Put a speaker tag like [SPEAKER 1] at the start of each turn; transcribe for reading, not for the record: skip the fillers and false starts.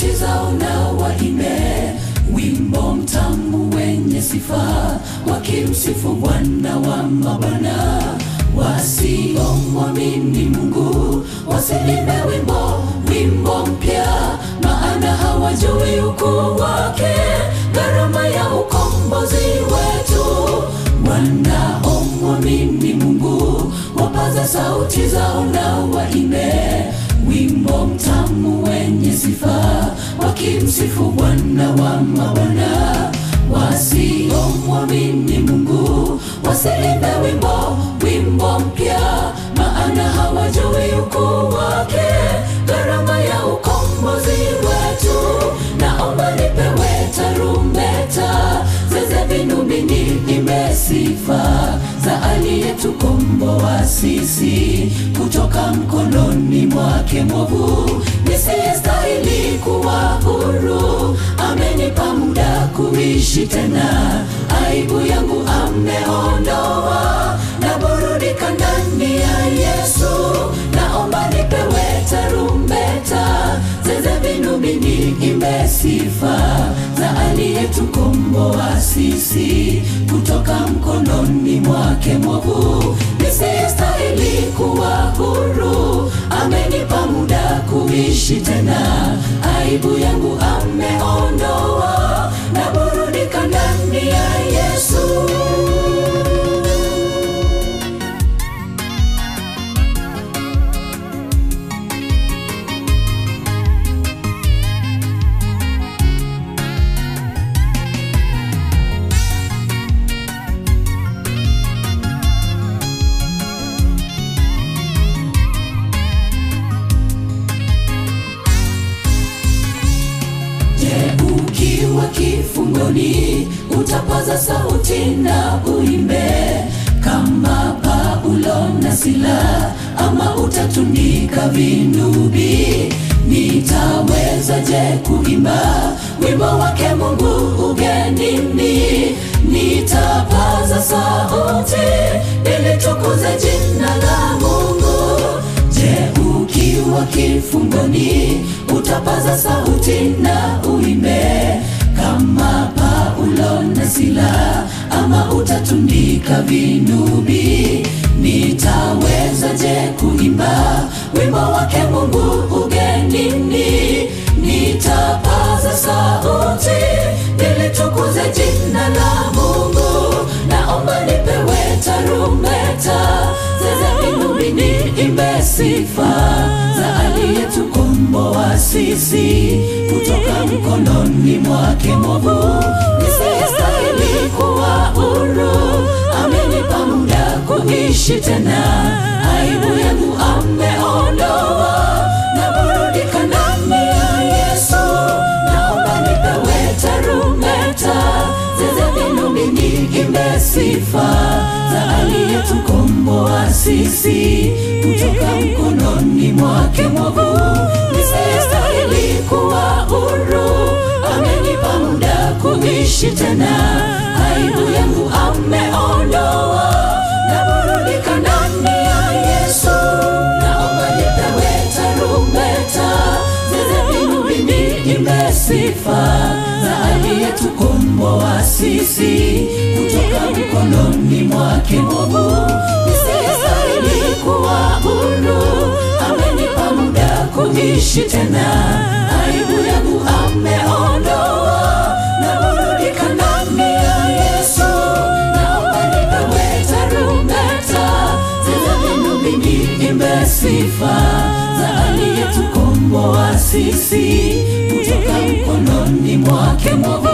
[SPEAKER 1] sauti zao na waimbe wimbo mtamu wenye sifa, wakimsifu Bwana wa mabwana. Wasiomwamini Mungu wasiimbe wimbo mpya, maana hawajui ukuu wake, gharama ya ukombozi wetu. Wanaomwamini Mungu wapaza sauti zao na waimbe wimbo mtamu wenye sifa, wakimsifu Bwana wa mabwana. Wasiomwamini Mungu wasiimbe wimbo mpya, maana hawajui ukuu wake, gharama ya ukombozi wetu. Naomba nipewe tarumbeta, zeze vinubini imbe sifa za aliyetukomboa sisi kutoka mkononi mwake mwovu. Nisiyestahili kuwa huru, amenipa muda kuishi tena, aibu yangu ameondoa, naburudika ndani ya Yesu. Naomba nipewe tarumbeta, zeze vinubini imbe sifa za aliyetukomboa sisi kutoka mkononi mwake mwovu. Nisiyestahili kuwa huru, amenipa muda kuishi tena, aibu yangu ameondoa, naburudika ndani ya Yesu. Ukiwa kifungoni utapaza sauti na uimbe kama Paulo na Sila, ama utatundika vinubi. Nitawezaje kuimba wimbo wake Mungu ugenini? Nitapaza sauti ili tukuze jina la Mungu. Je, ukiwa kifungoni utapaza sauti na uimbe kama Paulo na Sila, ama utatundika vinubi? Nitawezaje kuimba wimbo wake Mungu ugenini? Nitapaza sauti ili tukuze jina la Mungu. Naomba nipewe tarumbeta, zeze vinubini imbe sifa za aliyetukomboa sisi kutoka mkononi mwake mwovu. Nisiyestahili kuwa huru, amenipa muda kuishi tena, aibu yangu ameondoa, naburudika ndani ya Yesu. Naomba nipewe tarumbeta, zeze vinubini imbe sifa za aliyetukomboa sisi kutoka mkononi mwake mwovu. Nisiyestahili kuwa huru, amenipa muda kuishi tena, aibu yangu ameondoa, naburudika ndani ya Yesu. Naomba nipewe tarumbeta, zeze vinubini imbe sifa za aliyetukomboa sisi kutoka mkononi mwake mwovu. Nisiyestahili kuwa huru, amenipa muda kuishi tena, aibu yangu ameondoa, naburudika ndani ya Yesu. Naomba nipewe tarumbeta, zeze vinubini imbe sifa za aliyetukomboa sisi kutoka mkononi mwake mwovu.